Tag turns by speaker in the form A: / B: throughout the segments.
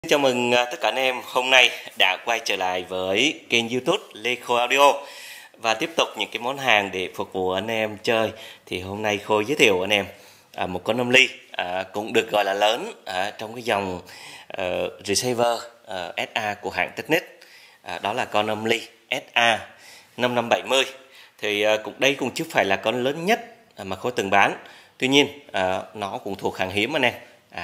A: Chào mừng tất cả anh em hôm nay đã quay trở lại với kênh YouTube Lê Khôi Audio và tiếp tục những cái món hàng để phục vụ anh em chơi. Thì hôm nay Khôi giới thiệu anh em một con âm ly cũng được gọi là lớn trong cái dòng receiver SA của hãng Technics, đó là con âm ly SA 5570. Thì đây cũng chưa phải là con lớn nhất mà Khôi từng bán, tuy nhiên nó cũng thuộc hàng hiếm anh em.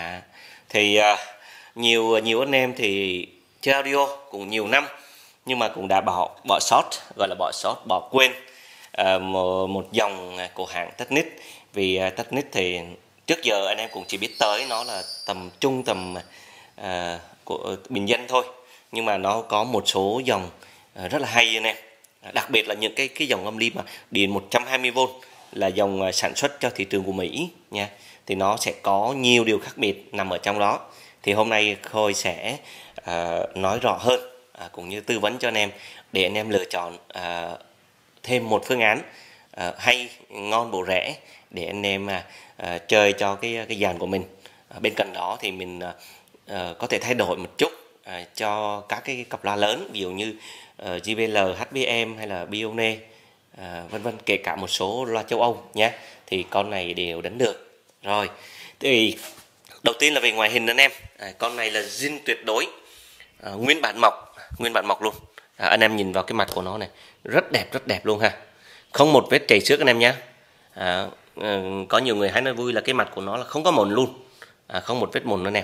A: Nhiều anh em thì chơi audio cũng nhiều năm nhưng mà cũng đã bỏ sót, gọi là bỏ quên một dòng của hãng Technics. Vì Technics thì trước giờ anh em cũng chỉ biết tới nó là tầm của bình dân thôi, nhưng mà nó có một số dòng rất là hay anh em, đặc biệt là những cái dòng âm ly mà điện 120V là dòng sản xuất cho thị trường của Mỹ nha. Thì nó sẽ có nhiều điều khác biệt nằm ở trong đó. Thì hôm nay Khôi sẽ nói rõ hơn cũng như tư vấn cho anh em để anh em lựa chọn thêm một phương án hay, ngon, bổ, rẻ để anh em chơi cho cái dàn của mình. Bên cạnh đó thì mình có thể thay đổi một chút cho các cái cặp loa lớn, ví dụ như JBL, HBM hay là Bione, vân vân, kể cả một số loa châu Âu nhé. Thì con này đều đánh được. Rồi, thì đầu tiên là về ngoại hình anh em. Con này là zin tuyệt đối, nguyên bản mộc luôn. Anh em nhìn vào cái mặt của nó này, rất đẹp luôn ha, không một vết chảy xước anh em nhé. Có nhiều người hay nói vui là cái mặt của nó là không có mồn luôn, không một vết mồn anh em,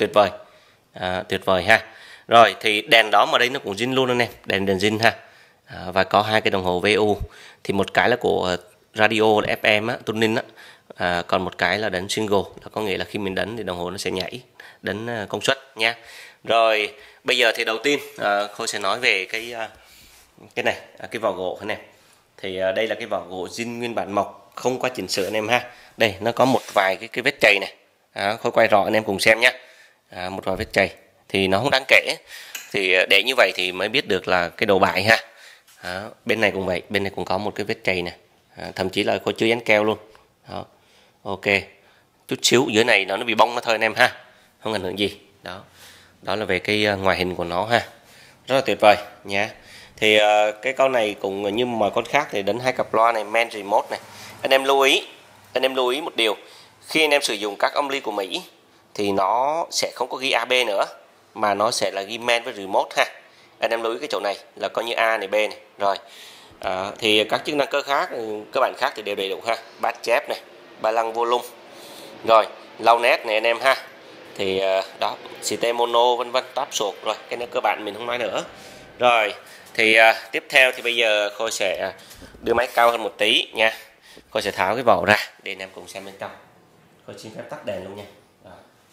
A: tuyệt vời ha. Rồi thì đèn đó mà đây nó cũng zin luôn anh em, đèn zin ha. Và có hai cái đồng hồ VU, thì một cái là của radio là FM tuning còn một cái là đánh single, là có nghĩa là khi mình đánh thì đồng hồ nó sẽ nhảy đánh công suất nha. Rồi bây giờ thì đầu tiên Khôi sẽ nói về cái này, cái vỏ gỗ anh em. Thì đây là cái vỏ gỗ zin nguyên bản mộc, không qua chỉnh sửa anh em ha. Đây nó có một vài cái vết chày này, Khôi quay rõ anh em cùng xem nhé. Một vài vết chày thì nó không đáng kể, thì để như vậy thì mới biết được là cái đồ bại ha. Bên này cũng vậy, bên này cũng có một cái vết chày này, thậm chí là Khôi chưa dán keo luôn. Đó. Ok, chút xíu dưới này nó bị bong nó thôi anh em ha, không ảnh hưởng gì. Đó là về cái ngoại hình của nó ha, rất là tuyệt vời nha. Thì cái con này cũng như mọi con khác thì đánh hai cặp loa này, main remote này. Anh em lưu ý một điều, khi anh em sử dụng các âm ly của Mỹ thì nó sẽ không có ghi AB nữa, mà nó sẽ là ghi main với remote ha. Anh em lưu ý cái chỗ này là có như A này, B này. Rồi thì các chức năng cơ bản khác thì đều đầy đủ ha, bass chép này, ba lăng volume, rồi low net này anh em ha. Thì đó, CT mono vân vân, táp sột, rồi cái này cơ bản mình không nói nữa. Rồi thì tiếp theo thì bây giờ Khôi sẽ đưa máy cao hơn một tí nha. Khôi sẽ tháo cái vỏ ra để anh em cùng xem bên trong. Khôi xin phép tắt đèn luôn nha. Đó.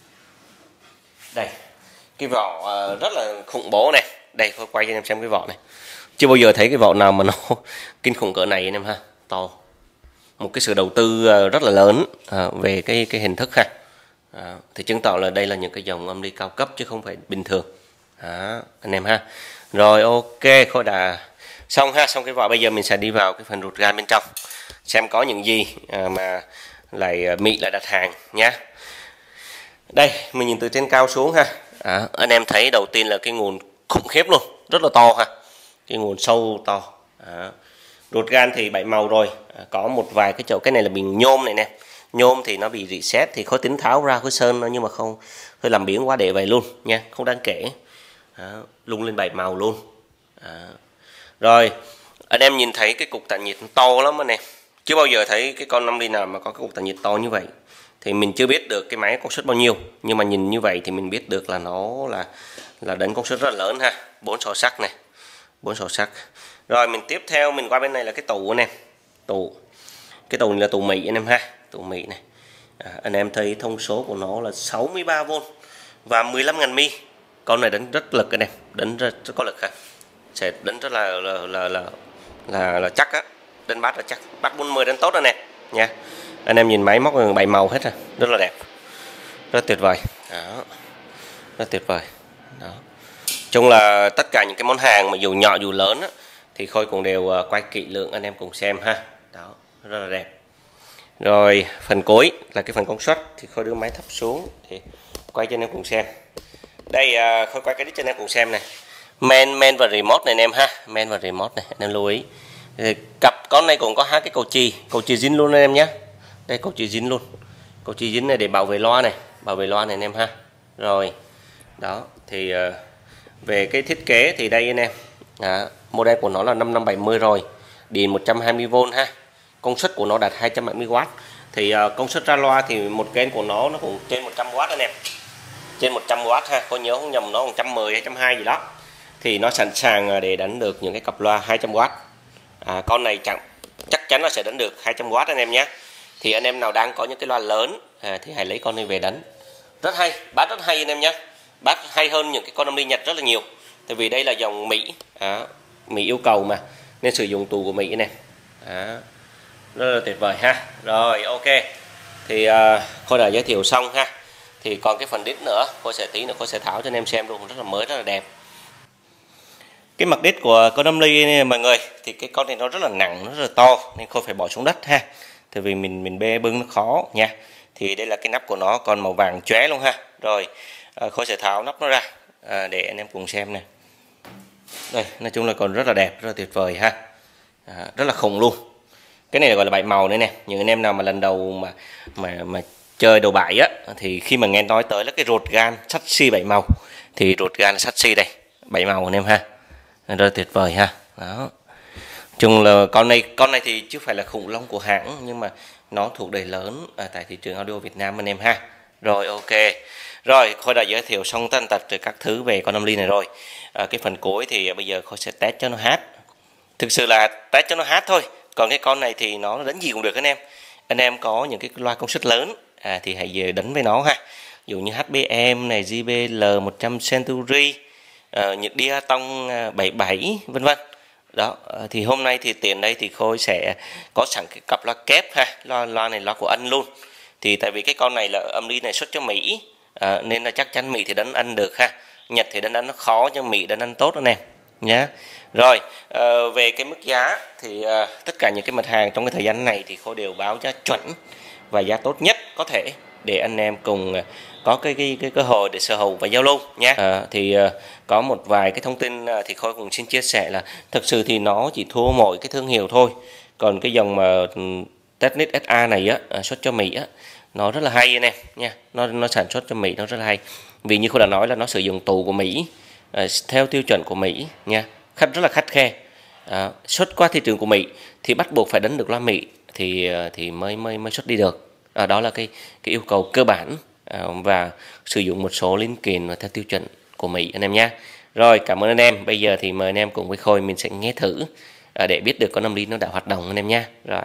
A: Đây, cái vỏ rất là khủng bố này. Đây, Khôi quay cho anh em xem cái vỏ này. Chưa bao giờ thấy cái vỏ nào mà nó kinh khủng cỡ này anh em ha, to. Một cái sự đầu tư rất là lớn về cái hình thức ha. Thì chứng tỏ là đây là những cái dòng âm ly cao cấp chứ không phải bình thường anh em ha. Rồi ok, Khôi đã xong ha. Xong cái vỏ, bây giờ mình sẽ đi vào cái phần ruột gan bên trong xem có những gì mà Mỹ lại đặt hàng nhá. Đây mình nhìn từ trên cao xuống ha. Anh em thấy đầu tiên là cái nguồn khủng khiếp luôn, rất là to ha, cái nguồn sâu to. Ruột gan thì 7 màu rồi, có một vài cái chỗ, cái này là bình nhôm này nè. Nhôm thì nó bị reset thì Khôi tính tháo ra, Khôi sơn nó, nhưng mà không, Khôi làm biến quá để vậy luôn nha, không đáng kể. Lung lên 7 màu luôn. Rồi anh em nhìn thấy cái cục tản nhiệt to lắm anh em, chưa bao giờ thấy cái con 5 ly nào mà có cái cục tản nhiệt to như vậy. Thì mình chưa biết được cái máy công suất bao nhiêu, nhưng mà nhìn như vậy thì mình biết được là nó là đánh công suất rất là lớn ha. 4 sò sắt này, 4 sò sắt. Rồi mình tiếp theo mình qua bên này là cái tủ anh em. Cái tủ này là tủ Mỹ anh em ha, tủ Mỹ này. Anh em thấy thông số của nó là 63V và 15.000 mi. Con này đánh rất lực anh em, đánh rất có lực ha. Sẽ đánh rất là chắc á, đánh bass là chắc, bass 40 đánh tốt anh em nha. Anh em nhìn máy móc 7 màu hết rồi, rất là đẹp, rất tuyệt vời. Đó, rất tuyệt vời. Đó. Chung là tất cả những cái món hàng mà dù nhỏ dù lớn á, thì Khôi cũng đều quay kỹ lưỡng anh em cùng xem ha. Đó, rất là đẹp. Rồi phần cuối là cái phần công suất, thì Khôi đưa máy thấp xuống thì quay cho anh em cùng xem. Đây Khôi quay cái đít cho anh em cùng xem này. Men và remote này anh em ha, men và remote này anh em lưu ý. Cặp con này cũng có hai cái cầu chì zin luôn anh em nhé. Đây cầu chì zin luôn, cầu chì zin này để bảo vệ loa này anh em ha. Rồi đó thì về cái thiết kế thì đây anh em, model của nó là 5570 rồi, điện 120V ha, công suất của nó đạt 270W. Thì công suất ra loa thì một kênh của nó cũng trên 100W anh em, trên 100W ha, có nhớ không nhầm nó 110 220 gì đó. Thì nó sẵn sàng để đánh được những cái cặp loa 200W. Con này chắc chắn nó sẽ đánh được 200W anh em nhé. Thì anh em nào đang có những cái loa lớn thì hãy lấy con này về đánh. Rất hay, bass rất hay anh em nhé, bass hay hơn những cái con âm ly Nhật rất là nhiều. Tại vì đây là dòng Mỹ, Mỹ yêu cầu mà, nên sử dụng tù của Mỹ này. Rất là tuyệt vời ha. Rồi ok, thì Khôi đã giới thiệu xong ha. Thì còn cái phần đít nữa, Khôi sẽ tháo cho anh em xem luôn, rất là mới, rất là đẹp. Cái mặt đít của con âm ly này mọi người, thì cái con này nó rất là nặng, nó rất là to, nên Khôi phải bỏ xuống đất ha. Tại vì mình bê bưng nó khó nha. Thì đây là cái nắp của nó, còn màu vàng chóe luôn ha. Rồi Khôi sẽ tháo nắp nó ra để anh em cùng xem nè. Đây, nói chung là còn rất là đẹp, rất là tuyệt vời ha. Rất là khủng luôn. Cái này gọi là 7 màu nữa nè. Những anh em nào mà lần đầu mà chơi đồ bãi á, thì khi mà nghe nói tới là cái rột gan sắt xi 7 màu, thì rột gan sắt xi đây 7 màu anh em ha, rất là tuyệt vời ha. Đó, chung là con này thì chứ phải là khủng long của hãng, nhưng mà nó thuộc đời lớn tại thị trường audio Việt Nam anh em ha. Rồi ok, rồi Khôi đã giới thiệu xong tất tật các thứ về con âm ly này rồi. Cái phần cuối thì bây giờ Khôi sẽ test cho nó hát. Thực sự là test cho nó hát thôi. Còn cái con này thì nó đánh gì cũng được anh em. Anh em có những cái loa công suất lớn thì hãy về đánh với nó ha. Ví dụ như HBM này, JBL 100 Century, những Diatong 77 vân vân. Đó, thì hôm nay thì tiền đây thì Khôi sẽ có sẵn cái cặp loa kép ha. Loa này loa của Anh luôn. Thì tại vì cái con này là âm ly này xuất cho Mỹ, nên là chắc chắn Mỹ thì đánh Anh được ha. Nhật thì đánh Anh nó khó, nhưng Mỹ đánh Anh tốt anh em nhé. Rồi về cái mức giá thì tất cả những cái mặt hàng trong cái thời gian này thì Khôi đều báo giá chuẩn và giá tốt nhất có thể để anh em cùng có cái cơ hội để sở hữu và giao lưu nhé. Thì có một vài cái thông tin thì Khôi cũng xin chia sẻ là thực sự thì nó chỉ thua mỗi cái thương hiệu thôi. Còn cái dòng mà Technics SA này á, xuất cho Mỹ á, nó rất là hay anh em nha. Nó sản xuất cho Mỹ nó rất là hay. Vì như Khôi đã nói là nó sử dụng tù của Mỹ, theo tiêu chuẩn của Mỹ nha, rất là khắt khe. Xuất qua thị trường của Mỹ thì bắt buộc phải đánh được loa Mỹ thì mới xuất đi được. Đó là cái yêu cầu cơ bản, và sử dụng một số linh kiện theo tiêu chuẩn của Mỹ anh em nhé. Rồi cảm ơn anh em. Bây giờ thì mời anh em cùng với Khôi mình sẽ nghe thử để biết được con âm ly nó đã hoạt động anh em nha. Rồi.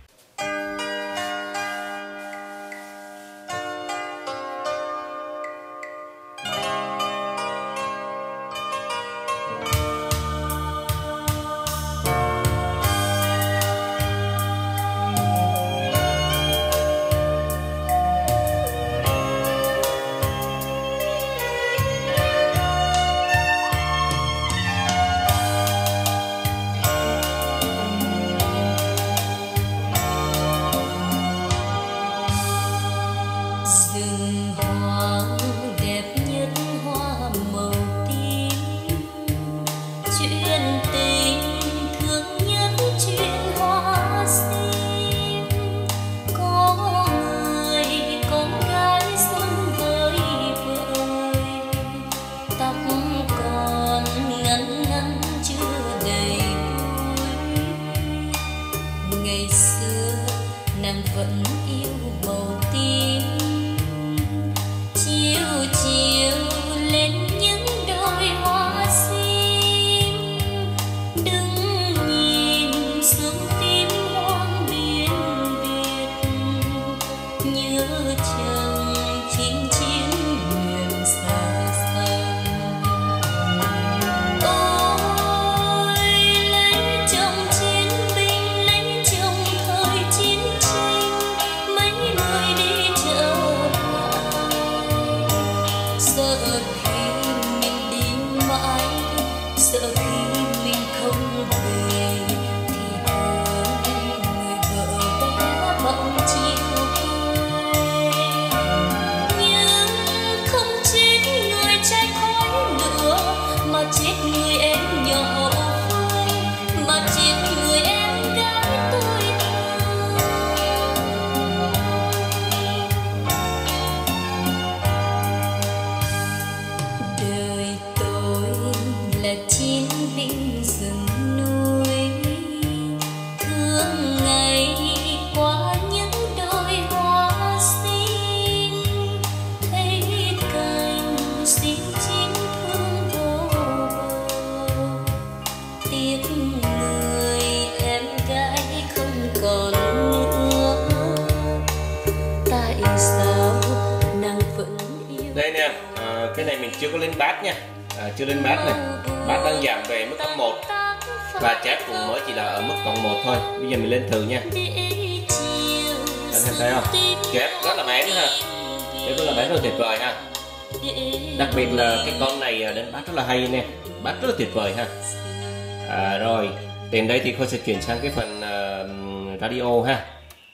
B: nàng vẫn yêu màu tím, chiều chiều lên những đôi hoa sim, đừng nhìn xuống tim hoang biên Việt, nhớ chồng chinh chiến nguyện xa xăm. là chiến binh rừng núi, thương ngày qua những đôi hoa xinh, thấy cành xin chín thương vô bờ, tiếc người em gái không còn nữa, tại sao nàng vẫn yêu.
A: Đây nè, cái này mình chưa có lên bát nha, chưa lên bát này, bát đang giảm về mức âm 1 và chép cũng mới chỉ là ở mức cộng 1 thôi. Bây giờ mình lên thử nha. Anh em thấy không? Chép rất là bén ha, chép rất là bén, rất là tuyệt vời ha. Đặc biệt là cái con này đến bát rất là hay nè, bát rất là tuyệt vời ha. Rồi, đến đây thì Khôi sẽ chuyển sang cái phần radio ha.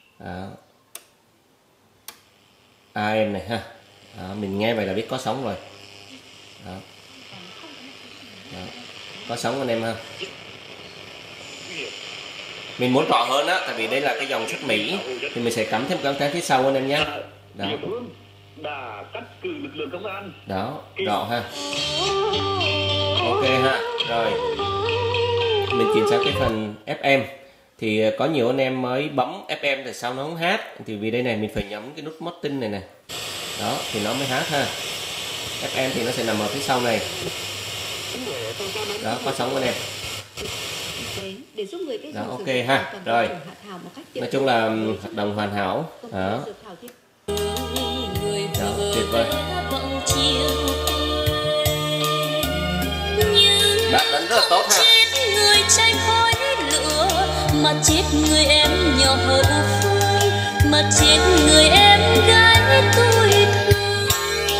A: AM này ha. Mình nghe vậy là biết có sóng rồi. Đó. Đó. Có sóng anh em ha. Mình muốn rõ hơn á, tại vì đây là cái dòng xuất Mỹ thì mình sẽ cắm thêm cắm phía sau anh em nhé. Đó.
C: Đã cắt cử lực lượng công an.
A: Đó, rõ ha. Ok ha. Rồi. Mình chuyển sang cái phần FM. Thì có nhiều anh em mới bấm FM thì sao nó không hát, thì vì đây này mình phải nhấn cái nút Martin này nè. Đó thì nó mới hát ha. FM thì nó sẽ nằm ở phía sau này. Đó, có sóng anh em. Đó, ok ha. Rồi, nói chung là hoạt động hoàn hảo. Đó. Đó, tuyệt vời. Bác đánh rất là tốt ha.
B: Người tranh khói lửa mà chết người em nhỏ hậu phương, mà chết người em gái tôi thương.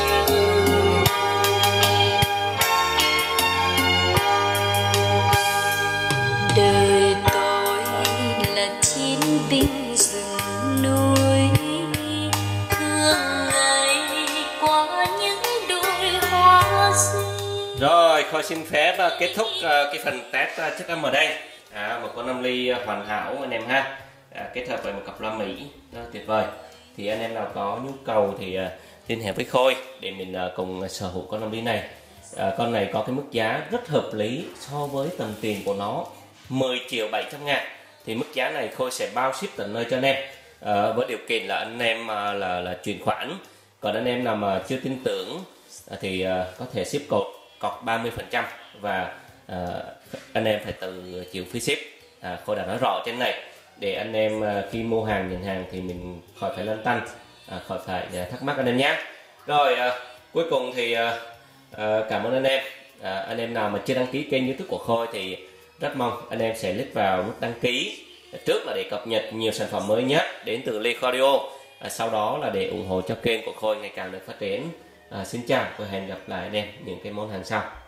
B: Đời tôi là chiến binh rừng núi, thương ngày qua những đôi hoa xinh.
A: Rồi, Khôi xin phép kết thúc cái phần test chất âm ở đây. Một con âm ly hoàn hảo anh em ha, kết hợp với một cặp loa Mỹ đó, tuyệt vời. Thì anh em nào có nhu cầu thì liên hệ với Khôi để mình cùng sở hữu con âm ly này. Con này có cái mức giá rất hợp lý so với tầm tiền của nó, 10.700.000. Thì mức giá này Khôi sẽ bao ship tận nơi cho anh em, với điều kiện là anh em là chuyển khoản. Còn anh em nào mà chưa tin tưởng thì có thể ship cọc 30% và anh em phải tự chịu phí ship. Khôi đã nói rõ trên này để anh em khi mua hàng nhận hàng thì mình khỏi phải lăn tăn, khỏi phải thắc mắc anh em nhé. Rồi cuối cùng thì cảm ơn anh em. Anh em nào mà chưa đăng ký kênh YouTube của Khôi thì rất mong anh em sẽ click vào nút đăng ký trước là để cập nhật nhiều sản phẩm mới nhất đến từ Lê Audio. Sau đó là để ủng hộ cho kênh của Khôi ngày càng được phát triển. Xin chào và hẹn gặp lại anh em những cái món hàng sau.